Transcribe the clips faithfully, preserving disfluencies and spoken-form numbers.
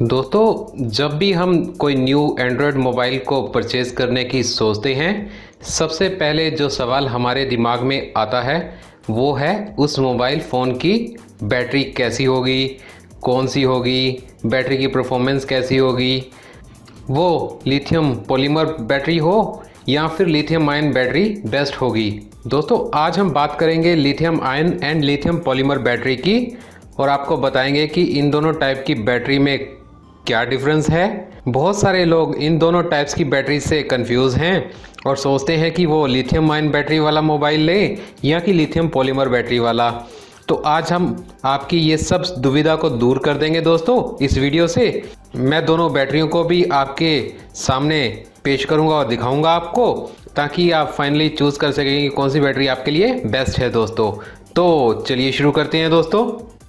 दोस्तों, जब भी हम कोई न्यू एंड्रॉयड मोबाइल को परचेज़ करने की सोचते हैं, सबसे पहले जो सवाल हमारे दिमाग में आता है वो है उस मोबाइल फ़ोन की बैटरी कैसी होगी, कौन सी होगी, बैटरी की परफॉर्मेंस कैसी होगी, वो लिथियम पॉलीमर बैटरी हो या फिर लिथियम आयन बैटरी बेस्ट होगी। दोस्तों, आज हम बात करेंगे lithium ion and lithium polymer battery की और आपको बताएंगे कि इन दोनों टाइप की बैटरी में क्या डिफरेंस है। बहुत सारे लोग इन दोनों टाइप्स की बैटरी से कंफ्यूज हैं और सोचते हैं कि वो लिथियम आयन बैटरी वाला मोबाइल लें या कि लिथियम पॉलीमर बैटरी वाला। तो आज हम आपकी ये सब दुविधा को दूर कर देंगे दोस्तों इस वीडियो से। मैं दोनों बैटरियों को भी आपके सामने पेश करूंगा और दिखाऊंगा आपको, ताकि आप फाइनली चूज़ कर सकें कि कौन सी बैटरी आपके लिए बेस्ट है दोस्तों। तो चलिए शुरू करते हैं दोस्तों।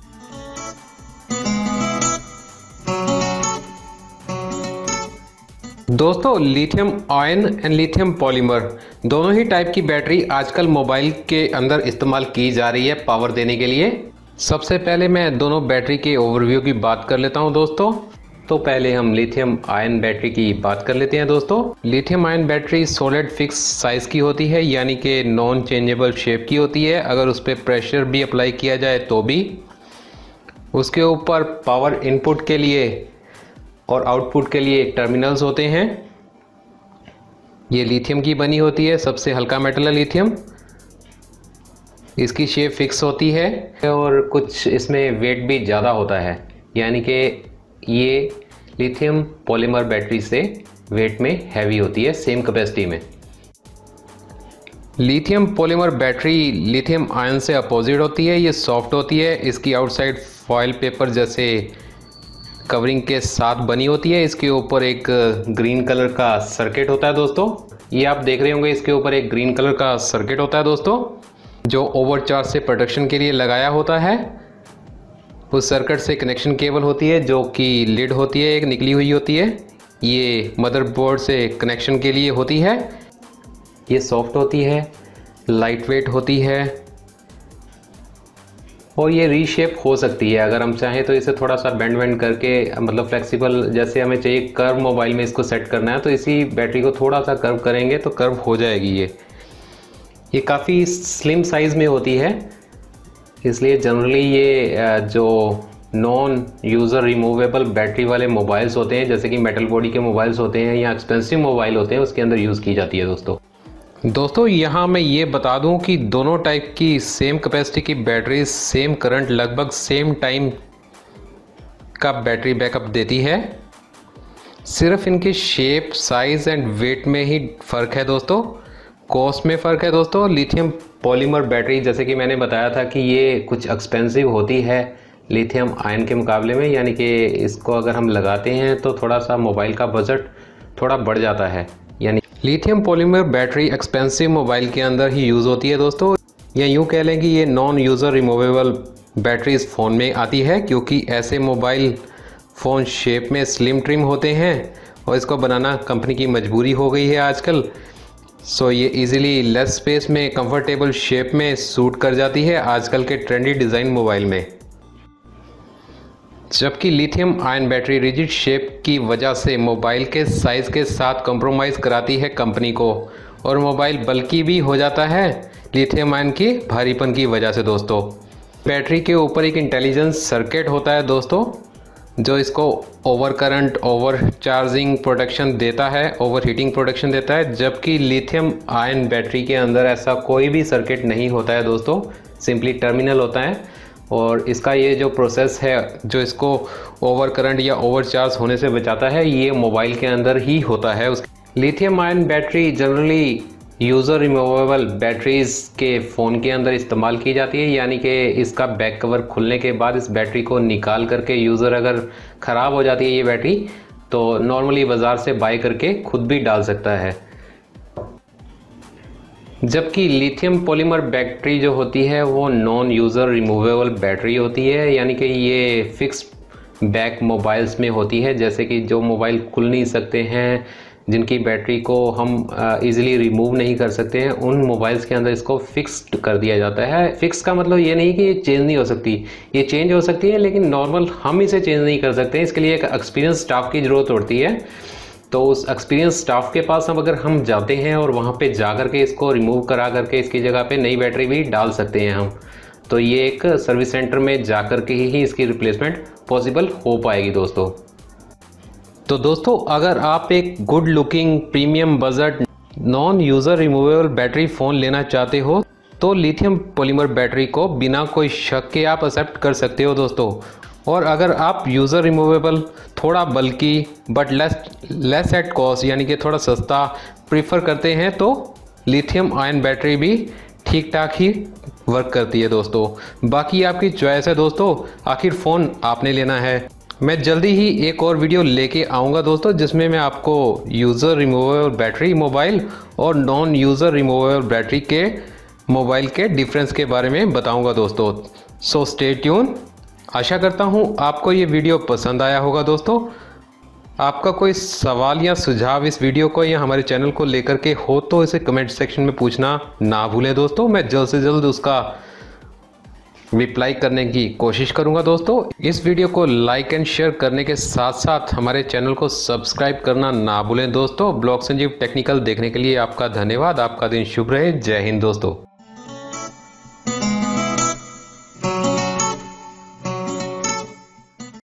दोस्तों, lithium ion and lithium polymer दोनों ही टाइप की बैटरी आजकल मोबाइल के अंदर इस्तेमाल की जा रही है पावर देने के लिए। सबसे पहले मैं दोनों बैटरी के ओवरव्यू की बात कर लेता हूं दोस्तों। तो पहले हम लिथियम आयन बैटरी की बात कर लेते हैं दोस्तों। Lithium ion battery solid fix size की होती है, यानी कि नॉन चेंजेबल शेप की होती है। अगर उस पर प्रेशर भी अप्लाई किया जाए तो भी। उसके ऊपर पावर इनपुट के लिए और आउटपुट के लिए टर्मिनल्स होते हैं। ये लिथियम की बनी होती है, सबसे हल्का मेटल है लिथियम। इसकी शेप फिक्स होती है और कुछ इसमें वेट भी ज़्यादा होता है, यानी कि ये लिथियम पॉलीमर बैटरी से वेट में हैवी होती है सेम कैपेसिटी में। Lithium polymer battery lithium ion से अपोजिट होती है, ये सॉफ्ट होती है। इसकी आउटसाइड फॉयल पेपर जैसे कवरिंग के साथ बनी होती है। इसके ऊपर एक ग्रीन कलर का सर्किट होता है दोस्तों। ये आप देख रहे होंगे, इसके ऊपर एक ग्रीन कलर का सर्किट होता है दोस्तों, जो ओवरचार्ज से प्रोटेक्शन के लिए लगाया होता है। उस सर्किट से कनेक्शन केबल होती है जो कि लिड होती है, एक निकली हुई होती है। ये मदरबोर्ड से कनेक्शन के लिए होती है। ये सॉफ्ट होती है, लाइट वेट होती है और ये रीशेप हो सकती है। अगर हम चाहें तो इसे थोड़ा सा बेंड वेंड करके, मतलब फ्लेक्सिबल, जैसे हमें चाहिए कर्व मोबाइल में इसको सेट करना है तो इसी बैटरी को थोड़ा सा कर्व करेंगे तो कर्व हो जाएगी। ये ये काफ़ी स्लिम साइज़ में होती है, इसलिए जनरली ये जो नॉन यूज़र रिमूवेबल बैटरी वाले मोबाइल्स होते हैं, जैसे कि मेटल बॉडी के मोबाइल्स होते हैं या एक्सपेंसिव मोबाइल होते हैं, उसके अंदर यूज़ की जाती है दोस्तों। दोस्तों, यहाँ मैं ये बता दूं कि दोनों टाइप की सेम कैपेसिटी की बैटरी सेम करंट लगभग सेम टाइम का बैटरी बैकअप देती है। सिर्फ इनके शेप, साइज़ एंड वेट में ही फ़र्क है दोस्तों। कॉस्ट में फ़र्क है दोस्तों। लिथियम पॉलीमर बैटरी, जैसे कि मैंने बताया था कि ये कुछ एक्सपेंसिव होती है लिथियम आयन के मुकाबले में, यानी कि इसको अगर हम लगाते हैं तो थोड़ा सा मोबाइल का बजट थोड़ा बढ़ जाता है। यानी lithium polymer battery expensive mobile के अंदर ही यूज़ होती है दोस्तों, या यूँ कह लें कि ये नॉन यूज़र रिमूवेबल बैटरी इस फ़ोन में आती है, क्योंकि ऐसे मोबाइल फ़ोन शेप में स्लिम ट्रिम होते हैं और इसको बनाना कंपनी की मजबूरी हो गई है आजकल। सो ये इजीली लेस स्पेस में कंफर्टेबल शेप में सूट कर जाती है आजकल के ट्रेंडी डिज़ाइन मोबाइल में। जबकि lithium ion battery rigid shape की वजह से मोबाइल के साइज़ के साथ कंप्रोमाइज़ कराती है कंपनी को और मोबाइल बल्कि भी हो जाता है लिथियम आयन की भारीपन की वजह से दोस्तों। बैटरी के ऊपर एक इंटेलिजेंस सर्किट होता है दोस्तों, जो इसको over current, over charging protection देता है, ओवर हीटिंग प्रोटेक्शन देता है। जबकि लिथियम आयन बैटरी के अंदर ऐसा कोई भी सर्किट नहीं होता है दोस्तों, सिंपली टर्मिनल होता है। और इसका ये जो प्रोसेस है जो इसको ओवर करंट या ओवर चार्ज होने से बचाता है, ये मोबाइल के अंदर ही होता है। Lithium ion battery generally user removable batteries के फ़ोन के अंदर इस्तेमाल की जाती है, यानी कि इसका बैक कवर खुलने के बाद इस बैटरी को निकाल करके यूज़र, अगर ख़राब हो जाती है ये बैटरी, तो नॉर्मली बाज़ार से बाय करके खुद भी डाल सकता है। जबकि लिथियम पॉलीमर बैटरी जो होती है वो नॉन यूज़र रिमूवेबल बैटरी होती है, यानी कि ये फिक्स बैक मोबाइल्स में होती है, जैसे कि जो मोबाइल खुल नहीं सकते हैं जिनकी बैटरी को हम इजीली रिमूव नहीं कर सकते हैं, उन मोबाइल्स के अंदर इसको फिक्स्ड कर दिया जाता है। फिक्स का मतलब ये नहीं कि ये चेंज नहीं हो सकती, ये चेंज हो सकती है, लेकिन नॉर्मल हम इसे चेंज नहीं कर सकते। इसके लिए एक एक्सपीरियंस स्टाफ की ज़रूरत पड़ती है। तो उस एक्सपीरियंस स्टाफ के पास हम अगर हम जाते हैं और वहाँ पे जा कर के इसको रिमूव करा करके इसकी जगह पे नई बैटरी भी डाल सकते हैं हम। तो ये एक सर्विस सेंटर में जा कर के ही इसकी रिप्लेसमेंट पॉसिबल हो पाएगी दोस्तों। तो दोस्तों, अगर आप एक good looking premium budget non user removable battery phone लेना चाहते हो तो लिथियम पॉलीमर बैटरी को बिना कोई शक के आप एक्सेप्ट कर सकते हो दोस्तों। और अगर आप यूज़र रिमूवेबल थोड़ा बल्कि but less less at cost यानी कि थोड़ा सस्ता प्रीफर करते हैं तो लिथियम आयन बैटरी भी ठीक ठाक ही वर्क करती है दोस्तों। बाकी आपकी चॉइस है दोस्तों, आखिर फ़ोन आपने लेना है। मैं जल्दी ही एक और वीडियो लेके आऊँगा दोस्तों, जिसमें मैं आपको यूज़र रिमूवेबल बैटरी मोबाइल और नॉन यूज़र रिमूवेबल बैटरी के मोबाइल के डिफरेंस के बारे में बताऊँगा दोस्तों। So stay tune. आशा करता हूँ आपको ये वीडियो पसंद आया होगा दोस्तों। आपका कोई सवाल या सुझाव इस वीडियो को या हमारे चैनल को लेकर के हो तो इसे कमेंट सेक्शन में पूछना ना भूलें दोस्तों। मैं जल्द से जल्द उसका रिप्लाई करने की कोशिश करूंगा दोस्तों। इस वीडियो को लाइक एंड शेयर करने के साथ साथ हमारे चैनल को सब्सक्राइब करना ना भूलें दोस्तों। ब्लॉग संजीव टेक्निकल देखने के लिए आपका धन्यवाद। आपका दिन शुभ रहे। जय हिंद दोस्तों।